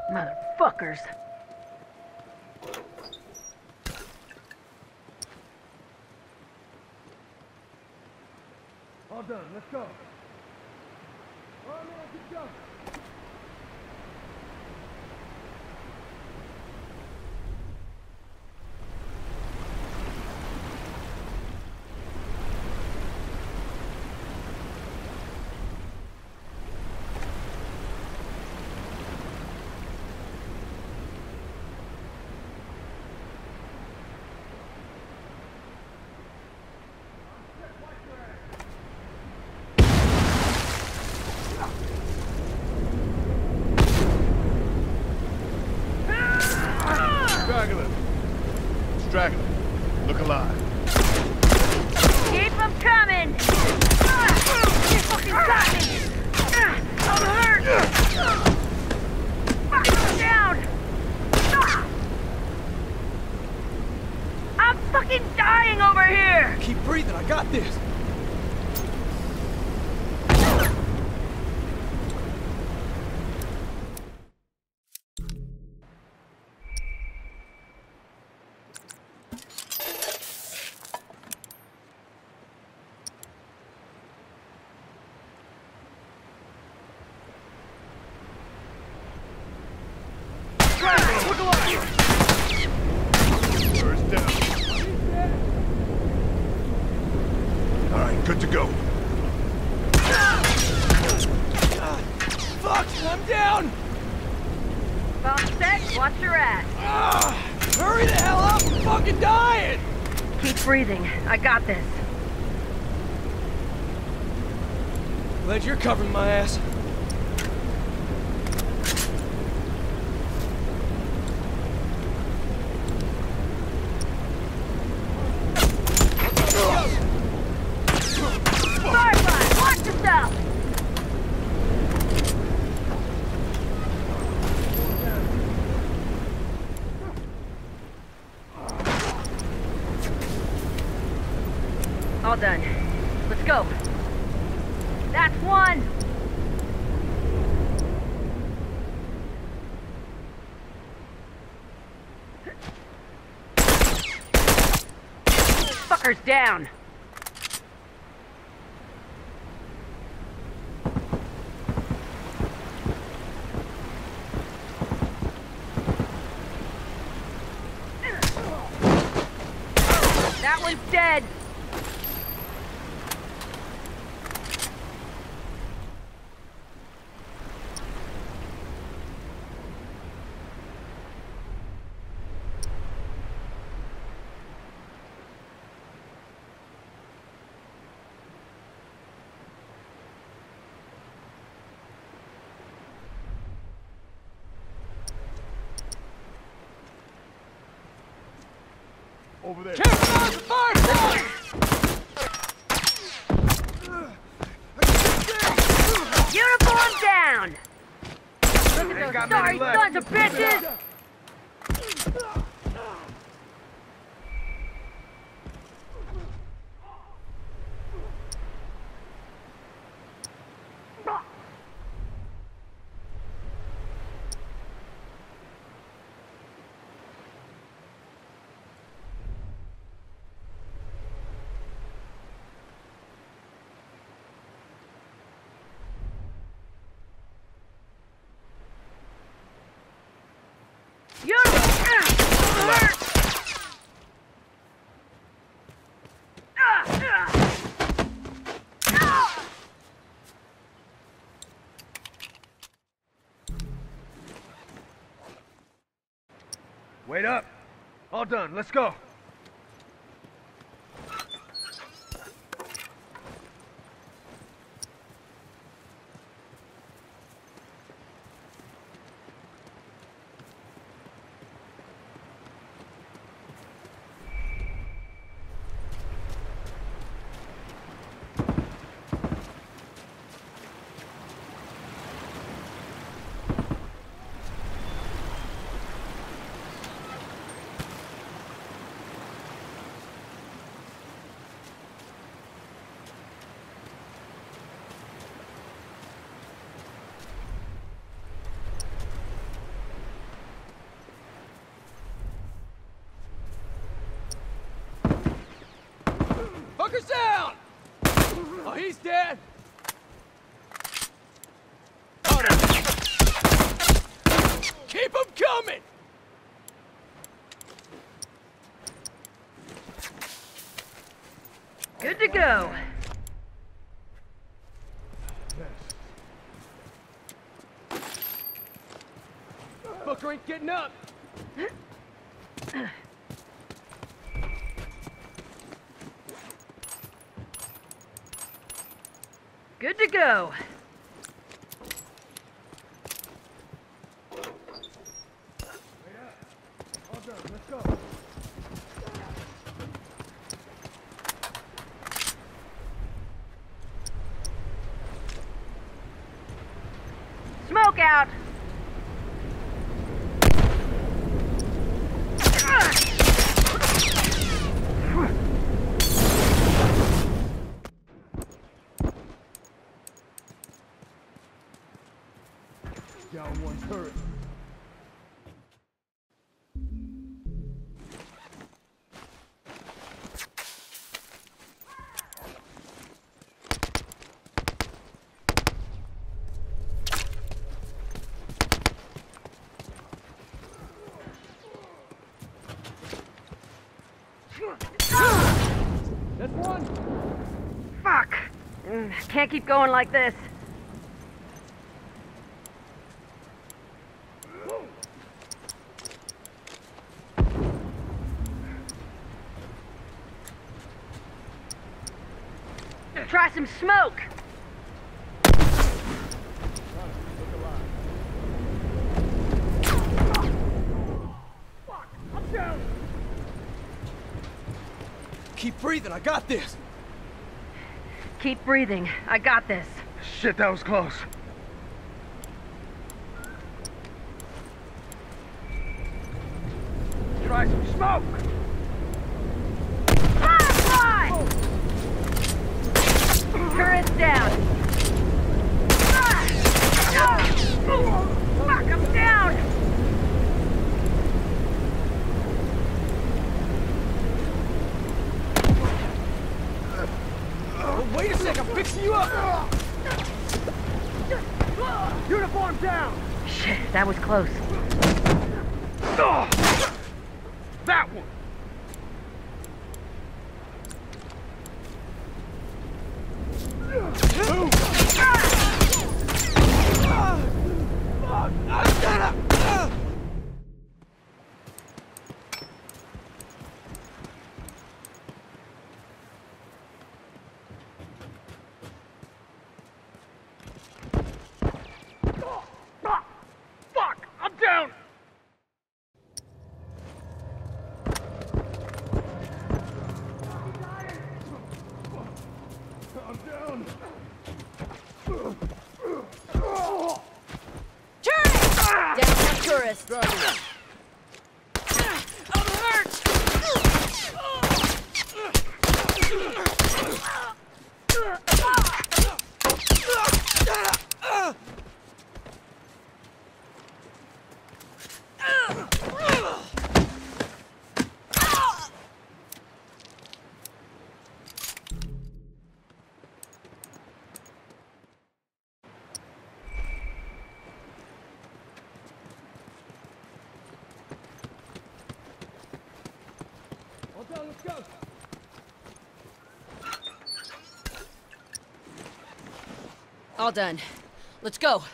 Motherfuckers. All done, let's go. Oh man, keep going. Straggler, look alive. Keep them coming! You fucking got me! I'm hurt! Fucking down! I'm fucking dying over here! Keep breathing, I got this. Look alive! First down. Alright, good to go. Fuck, I'm down! Bomb set, watch your ass. Hurry the hell up, I'm fucking dying! Keep breathing, I got this. Glad you're covering my ass. Firefly, watch yourself! All done. Let's go. That's one! Fucker's down! That one's dead! Over there. Careful, fire! Uniform down! Look at those sorry sons of bitches! Wait up. All done, let's go. Oh, he's dead! Keep him coming! Good to go. Fucker ain't getting up! Good to go. All done, let's go. Smoke out. Down one turret. That's one. Fuck. Can't keep going like this. Try some smoke. Fuck, I'm down. Keep breathing, I got this. Keep breathing. I got this. Shit, that was close. Try some smoke! Firefly! Turret's down. Fuck, I'm down! Oh, wait a sec, I'm fixing you up! Uniform down! Shit, that was close. That one! Fuck! I'm down! I'm down! Down one tourist. I'm hurt! All done, let's go! All done. Let's go.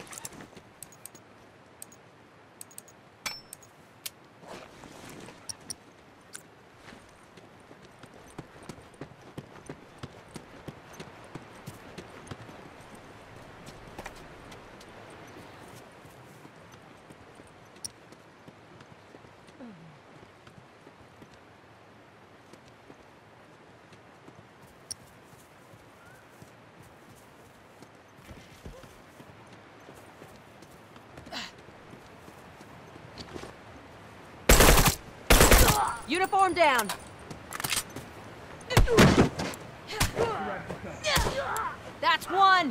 Uniform down. That's one.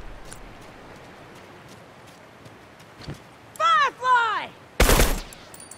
Firefly!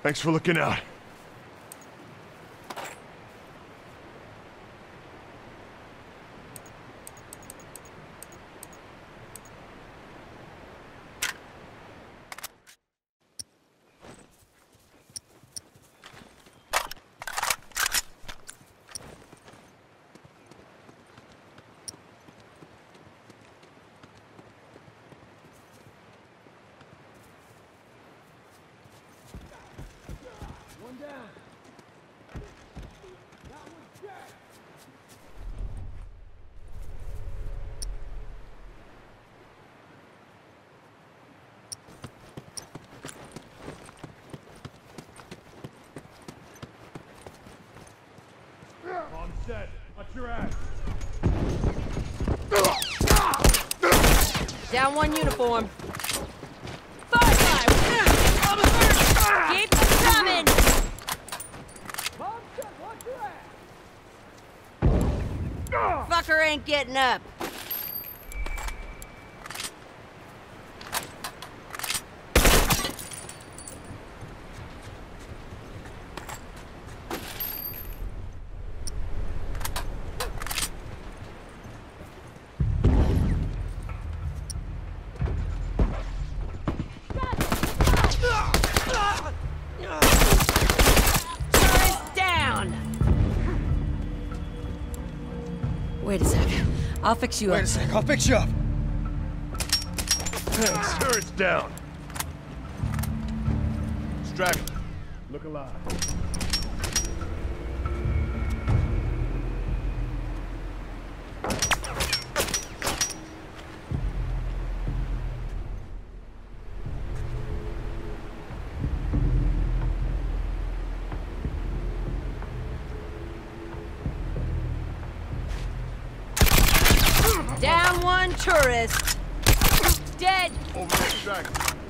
Thanks for looking out. One down. That one's dead. On set. Watch your ass. Down one uniform. Firefly! Keep them coming! Bomb set, watch your ass. Fucker ain't getting up. Wait a sec. I'll fix you up. Wait a sec, I'll fix you up. Turret's down. Straggler. Look alive. Down one tourist. Dead. Over the straggler.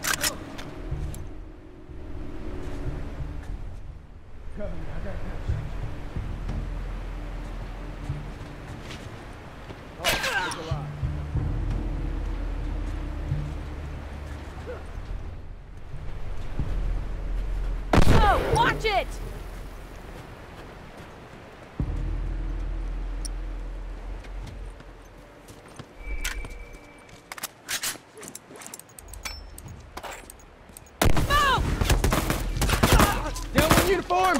Cover me, I gotta catch you. Oh, look alive. Oh, watch it! Uniform!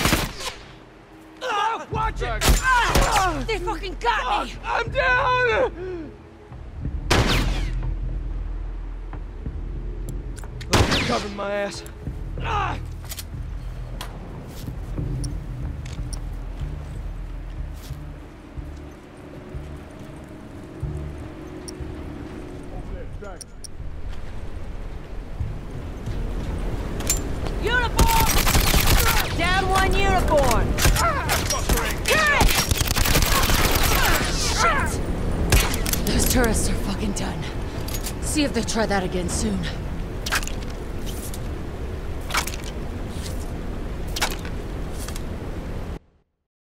Oh, watch it! They fucking got me! I'm down! Look, you're covering my ass. Over there, straggler. Uniform! Down one uniform! Get it! Shit! Those tourists are fucking done. See if they try that again soon.